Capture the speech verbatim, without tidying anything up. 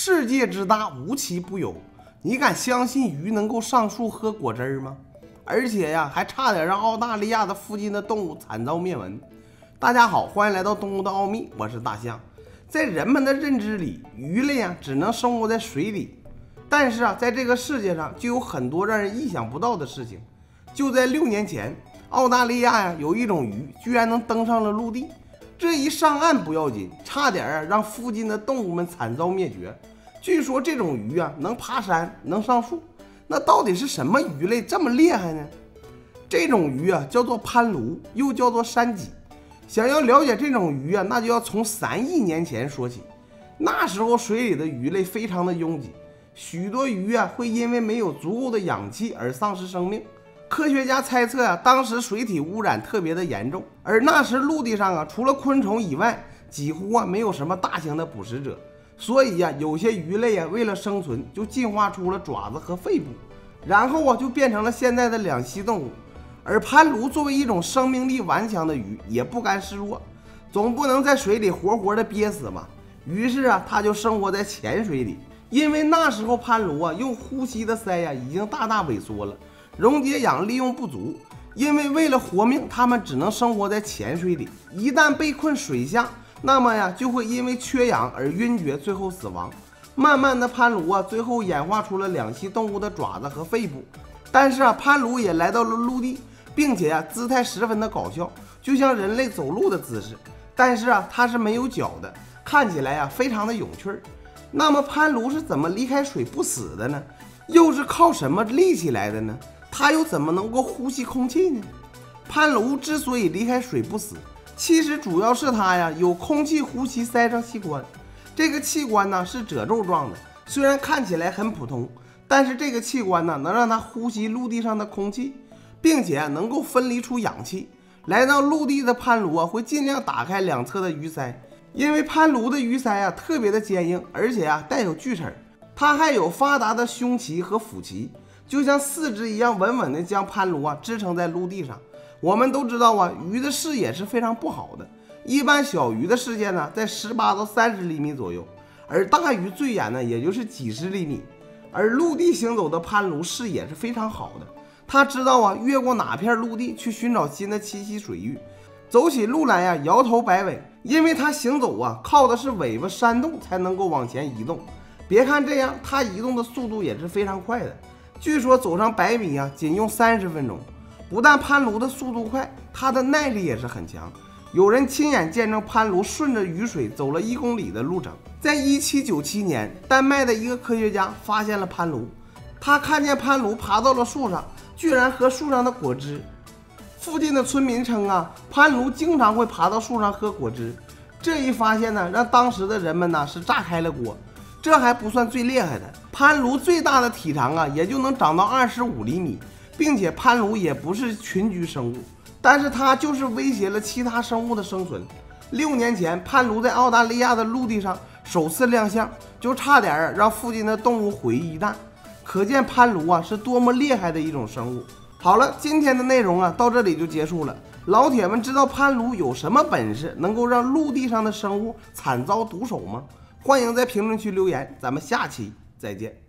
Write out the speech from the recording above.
世界之大，无奇不有。你敢相信鱼能够上树喝果汁吗？而且呀，还差点让澳大利亚的附近的动物惨遭灭门。大家好，欢迎来到动物的奥秘，我是大象。在人们的认知里，鱼类啊只能生活在水里，但是啊，在这个世界上就有很多让人意想不到的事情。就在六年前，澳大利亚呀有一种鱼居然能登上了陆地。这一上岸不要紧，差点啊让附近的动物们惨遭灭绝。据说这种鱼啊能爬山，能上树。那到底是什么鱼类这么厉害呢？这种鱼啊叫做攀鲈，又叫做山脊。想要了解这种鱼啊，那就要从三亿年前说起。那时候水里的鱼类非常的拥挤，许多鱼啊会因为没有足够的氧气而丧失生命。科学家猜测啊，当时水体污染特别的严重，而那时陆地上啊除了昆虫以外，几乎啊没有什么大型的捕食者，所以啊有些鱼类啊为了生存就进化出了爪子和肺部，然后啊就变成了现在的两栖动物。而攀鲈作为一种生命力顽强的鱼，也不甘示弱，总不能在水里活活的憋死嘛。于是啊它就生活在浅水里，因为那时候攀鲈啊用呼吸的鳃呀、啊、已经大大萎缩了，溶解氧利用不足，因为为了活命，它们只能生活在浅水里。一旦被困水下，那么呀就会因为缺氧而晕厥，最后死亡。慢慢的，攀鲈啊最后演化出了两栖动物的爪子和肺部。但是啊，攀鲈也来到了陆地，并且啊姿态十分的搞笑，就像人类走路的姿势。但是啊它是没有脚的，看起来啊非常的有趣儿。那么攀鲈是怎么离开水不死的呢？又是靠什么立起来的呢？它又怎么能够呼吸空气呢？攀鲈之所以离开水不死，其实主要是它呀有空气呼吸鳃上器官。这个器官呢是褶皱状的，虽然看起来很普通，但是这个器官呢能让它呼吸陆地上的空气，并且能够分离出氧气。来到陆地的攀鲈啊会尽量打开两侧的鱼鳃，因为攀鲈的鱼鳃啊特别的坚硬，而且啊带有锯齿，它还有发达的胸鳍和腹鳍，就像四肢一样稳稳地将攀鲈啊支撑在陆地上。我们都知道啊，鱼的视野是非常不好的，一般小鱼的视线呢在十八到三十厘米左右，而大鱼最远呢也就是几十厘米。而陆地行走的攀鲈视野是非常好的，它知道啊越过哪片陆地去寻找新的栖息水域。走起路来呀、啊、摇头摆尾，因为它行走啊靠的是尾巴扇动才能够往前移动。别看这样，它移动的速度也是非常快的。据说走上百米啊，仅用三十分钟。不但攀鲈的速度快，它的耐力也是很强。有人亲眼见证攀鲈顺着雨水走了一公里的路程。在一七九七年，丹麦的一个科学家发现了攀鲈，他看见攀鲈爬到了树上，居然喝树上的果汁。附近的村民称啊，攀鲈经常会爬到树上喝果汁。这一发现呢，让当时的人们呢是炸开了锅。这还不算最厉害的，攀鲈最大的体长啊，也就能长到二十五厘米，并且攀鲈也不是群居生物，但是它就是威胁了其他生物的生存。六年前，攀鲈在澳大利亚的陆地上首次亮相，就差点让附近的动物毁于一旦。可见攀鲈啊是多么厉害的一种生物。好了，今天的内容啊到这里就结束了。老铁们知道攀鲈有什么本事能够让陆地上的生物惨遭毒手吗？欢迎在评论区留言，咱们下期再见。